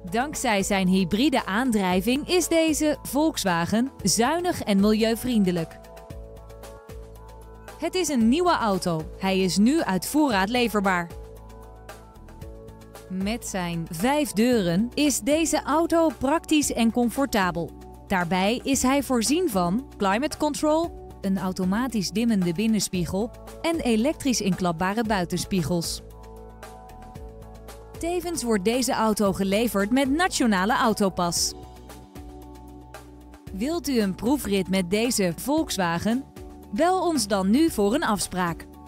Dankzij zijn hybride aandrijving is deze Volkswagen zuinig en milieuvriendelijk. Het is een nieuwe auto. Hij is nu uit voorraad leverbaar. Met zijn 5 deuren is deze auto praktisch en comfortabel. Daarbij is hij voorzien van climate control, een automatisch dimmende binnenspiegel en elektrisch inklapbare buitenspiegels. Tevens wordt deze auto geleverd met Nationale Autopas. Wilt u een proefrit met deze Volkswagen? Bel ons dan nu voor een afspraak.